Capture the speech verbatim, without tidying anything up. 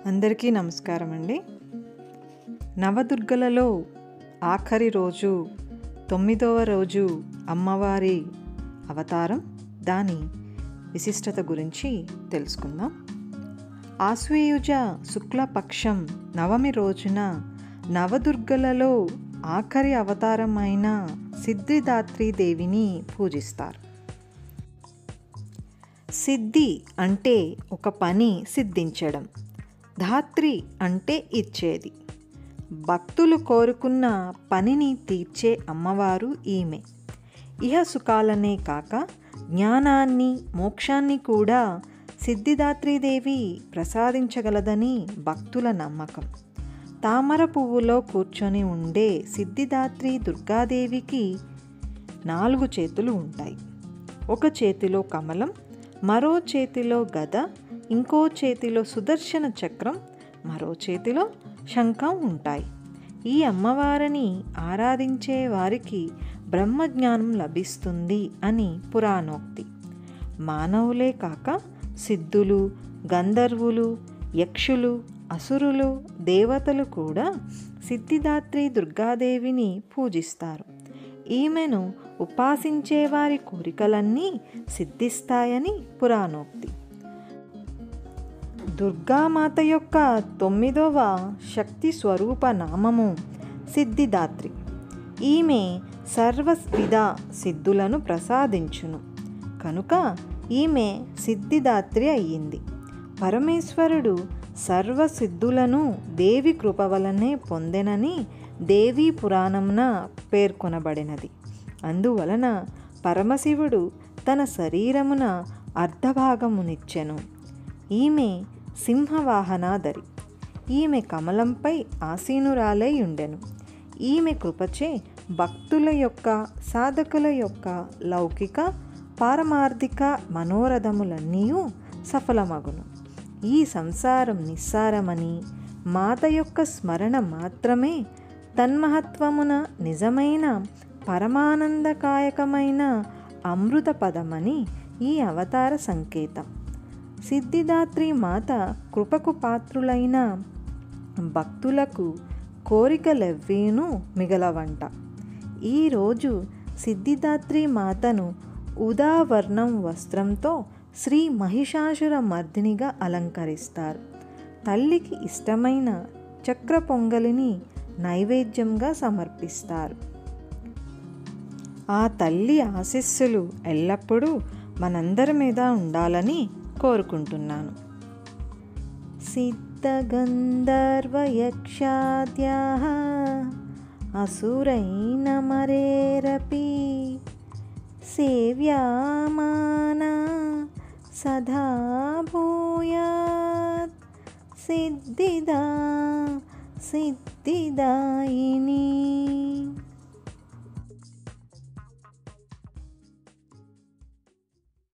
అందరికీ నమస్కారం అండి. నవదుర్గలలో ఆఖరి రోజు తొమ్మిదవ రోజు అమ్మవారి అవతారం, దాని విశిష్టత గురించి తెలుసుకుందాం. ఆశ్వయుజ శుక్లపక్షం నవమి రోజున నవదుర్గలలో ఆఖరి అవతారమైన సిద్ధిదాత్రి దేవిని పూజిస్తారు. సిద్ధి అంటే ఒక పని సిద్ధించడం, ధాత్రి అంటే ఇచ్చేది. భక్తులు కోరుకున్న పనిని తీర్చే అమ్మవారు ఈమె. ఇహ సుఖాలనే కాక జ్ఞానాన్ని, మోక్షాన్ని కూడా సిద్ధిదాత్రీదేవి ప్రసాదించగలదని భక్తుల నమ్మకం. తామర పువ్వులో కూర్చొని ఉండే సిద్ధిదాత్రి దుర్గాదేవికి నాలుగు చేతులు ఉంటాయి. ఒక చేతిలో కమలం, మరో చేతిలో గద, ఇంకో చేతిలో సుదర్శన చక్రం, మరో చేతిలో శంఖం ఉంటాయి. ఈ అమ్మవారిని ఆరాధించే వారికి బ్రహ్మజ్ఞానం లభిస్తుంది అని పురాణోక్తి. మానవులే కాక సిద్ధులు, గంధర్వులు, యక్షులు, అసురులు, దేవతలు కూడా సిద్ధిదాత్రి దుర్గాదేవిని పూజిస్తారు. ఈమెను ఉపాసించే వారి కోరికలన్నీ సిద్ధిస్తాయని పురాణోక్తి. దుర్గామాత యొక్క తొమ్మిదవ శక్తి స్వరూప నామము సిద్ధిదాత్రి. ఈమె సర్వవిధ సిద్ధులను ప్రసాదించును కనుక ఈమె సిద్ధిదాత్రి అయ్యింది. పరమేశ్వరుడు సర్వసిద్ధులను దేవి కృప వలనే పొందెనని దేవీ పురాణమున పేర్కొనబడినది. అందువలన పరమశివుడు తన శరీరమున అర్ధభాగమునిచ్చెను. ఈమె సింహవాహనాధరి. ఈమె కమలంపై ఆసీనురాలై ఉండెను. ఈమె కృపచే భక్తుల యొక్క, సాధకుల యొక్క లౌకిక, పారమార్థిక మనోరథములన్నీ సఫలమగును. ఈ సంసారం నిస్సారమని, మాత యొక్క స్మరణ మాత్రమే తన్మహత్వమున నిజమైన పరమానందకాయకమైన అమృత పదమని ఈ అవతార సంకేతం. సిద్ధిదాత్రి మాత కృపకు పాత్రులైన భక్తులకు కోరికలెవ్వీను మిగలవంట. ఈరోజు సిద్ధిదాత్రి మాతను ఉదావర్ణం వస్త్రంతో శ్రీ మహిషాసుర మర్దినిగా అలంకరిస్తారు. తల్లికి ఇష్టమైన చక్ర పొంగలిని నైవేద్యంగా సమర్పిస్తారు. ఆ తల్లి ఆశీస్సులు ఎల్లప్పుడూ మనందరి మీద ఉండాలని కోరుకుంటున్నాను. సిద్ధగంధర్వయక్షాద్యాః అసురైన మరేరపి సేవ్యామానా సదా భూయాత్ సిద్ధిదా సిద్ధిదాయిని.